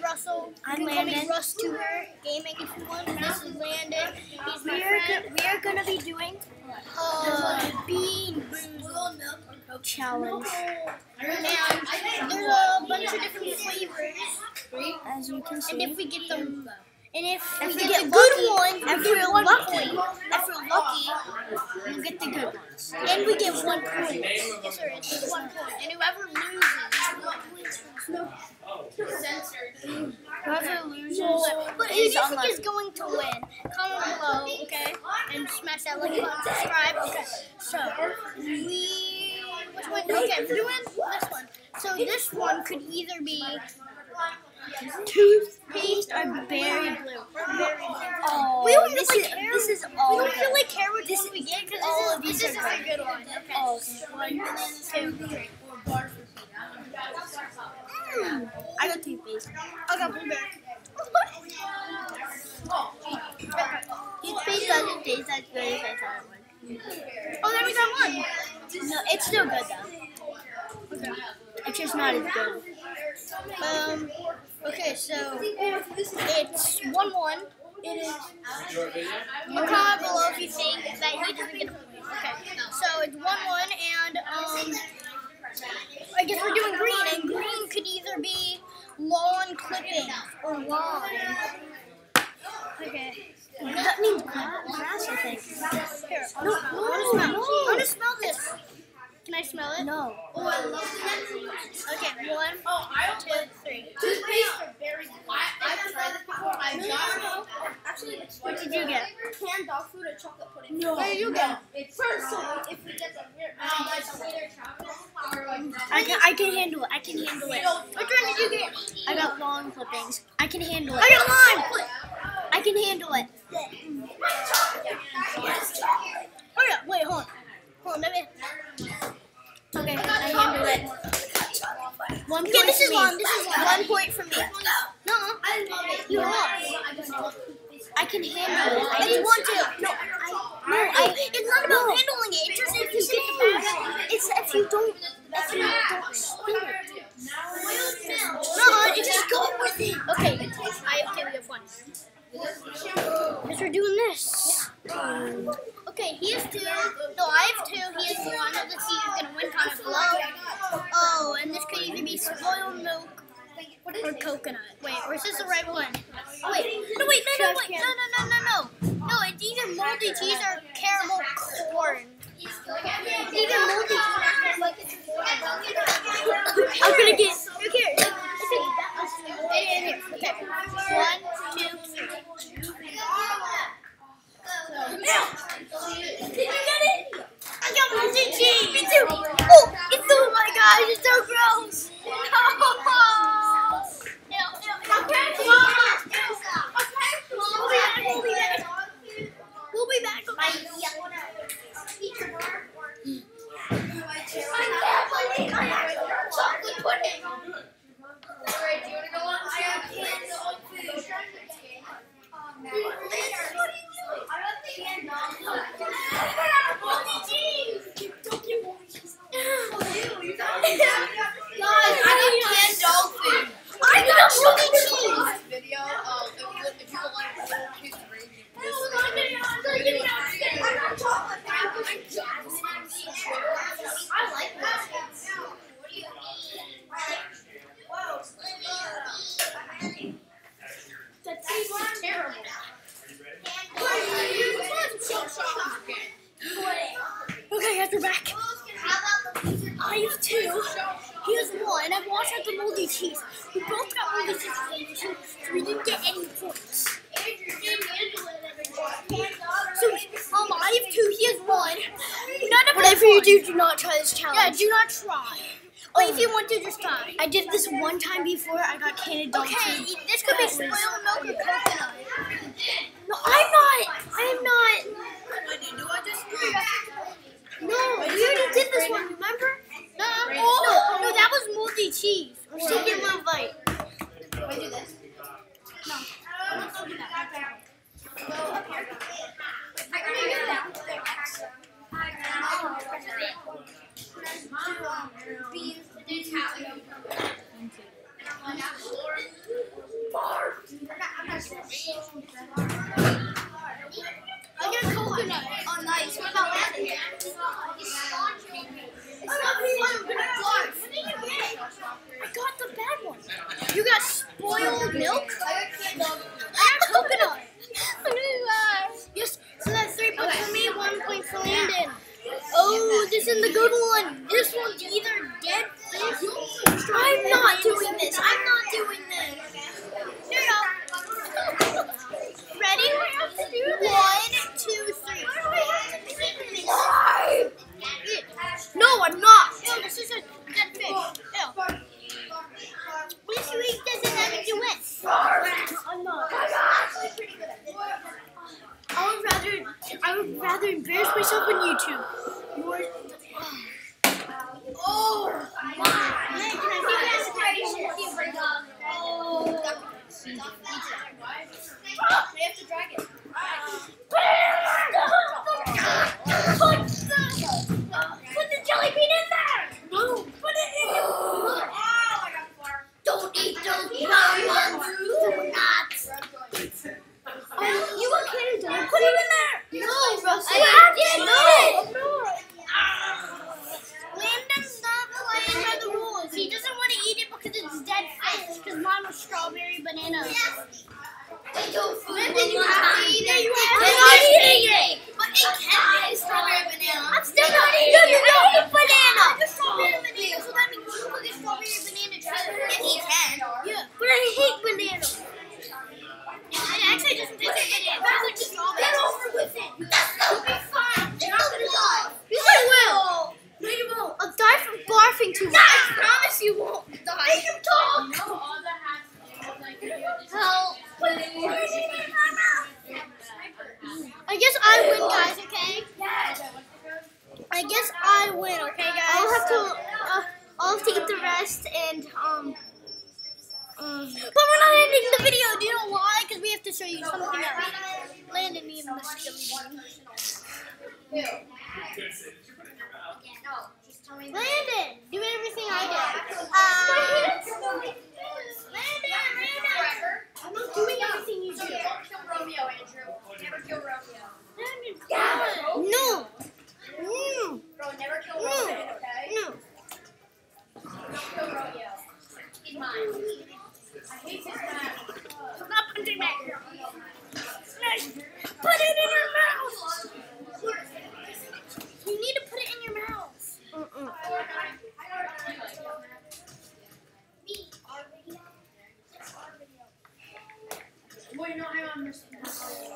Russell. I'm You can call me Landon. Russ to her gaming if you want. This is Landon. He's my We friend. are gonna be doing Bean Boozled challenge. and there's a bunch of different flavors. As you can see. And if we get them, and if we we get get the good lucky, ones, if we we're get 1 lucky, point. if we're lucky, we'll get the good ones. And we get 1 point. Yes, sir. It's just 1 point. And whoever loses, but is who unlucky. is going to win? Comment below, okay? And smash that like button, subscribe. Okay. So which one? Okay, we're doing this one. So this one could either be toothpaste or berry blue. Oh, We don't this really is care. this is We all don't good. really care which one we get because all of this these is are a good one. Okay. Oh, okay. 1 and then 2. I got toothpaste. I got blueberry. Toothpaste doesn't taste as good as I thought it would. Oh, then we got 1. No, it's still good though. Okay. It's just not as good. Okay, so it's 1-1. It is. Comment below if you think that he doesn't get a point. Okay, so it's 1-1, and I guess we're doing green, and green could either be lawn clipping or lawn. Okay. That means grass, I think. Here, No, I want to smell no. this. Can I smell it? No. Oh, I love it. Okay, 1, 2, 3. Toothpaste or berry blue. I've tried this before. I've got actually. What did you get? Canned dog food or chocolate pudding. No. What did you get? Personally, if we get the weird, like the weird chocolate or like I can handle it. I can handle it. Which one did you get? I got lawn clippings. I can handle it. I got lime. I can handle it. Oh yeah, wait, hold on, let me. Okay, I handle it. 1 point Yeah, this for is me. lime. This is lime. 1 point for me. No, I love it. you lost. I can handle it. I It's didn't 1-2. No, It's not about handling it. It's just if you get the bag. It's if you don't spill it. No, it's just go with it. Okay, okay, we have 1. Because we're doing this. Okay, he has 2. No, I have 2. He has 1. Let's see who's gonna win. Comment below. Oh, and this could either be spoiled milk or coconut. Wait, or is this the right one? Oh, wait, no, no, it's either moldy cheese or caramel corn. It's either moldy cheese. I'm gonna get. Who cares? Okay. 1, 2, 3. Did you get it? I got moldy cheese. Me too. Oh my gosh, it's so gross. We'll be back. Chocolate pudding. Alright, do you want to go on? I got canned dog food. I got moldy cheese. Video, if you would like to I like that. That's terrible. Okay, guys, we're back. I have 2. He has 1. I've watched out the moldy cheese. We both got moldy cheese, so we didn't get any points. So, I have 2. He has 1. None of Whatever you do, do not try this Yeah, challenge. do not try. But if you want to, just try. I did this one time before. I got canned dog Okay, food. this could be spoiled milk or coconut. No, I'm not. No, we already did this one. Remember? No, that was moldy cheese. We're taking a little bite. Wait, do this. Beans, the Italian. boiled milk. I got canned I got coconut. Yes, so that's 3 points for me, 1 point for Landon. Oh, this is the good one. This one's either dead fish. I'm not doing this. I'm not doing this. Here you go. Ready? We have to do this. 1, 2, 3. Why do I have to do this? Why? No, I'm not. Ew, this is a dead fish. Ew. If you eat this, and that means you win. I'm not. I would rather embarrass myself on YouTube. Oh my! Hey, can I see this? We have to drag it. Put the jelly bean in there! No! Put it in your Oh, I got far. Don't eat those brown ones! Do not! You want candy dog? Put it in there! No, Russell! I did no! Landon's not playing by the rules. He doesn't want to eat it because it's dead fish. Because mine was strawberry banana. Landon, you have to eat it. I'm not eating it! But it can be strawberry banana. I'm still not eating it! I hate banana! The strawberry banana, so that means you put the strawberry banana too. If he can. Yeah, but I hate banana. I actually just did it. That's like just get over with it. You'll be fine. You're not gonna die. Yes, I will. No, you won't. I'll die from barfing too much. I promise you won't die. Make him talk. Help. I guess I win, guys. Okay. I guess I win. Okay, guys. I'll have to eat the rest and But we're not ending the video. Do you know why? Because we have to show you something else. Landon needs this jelly bean. Landon, do everything I did. Landon, I'm not doing everything you do. Don't kill Romeo, Andrew. Never kill Romeo. No. Bro, never kill Romeo, okay? No. Don't kill Romeo. He's mine. I hate his mouth. Stop punching me. Put it in your mouth. You need to put it in your mouth. Wait, no, hang on.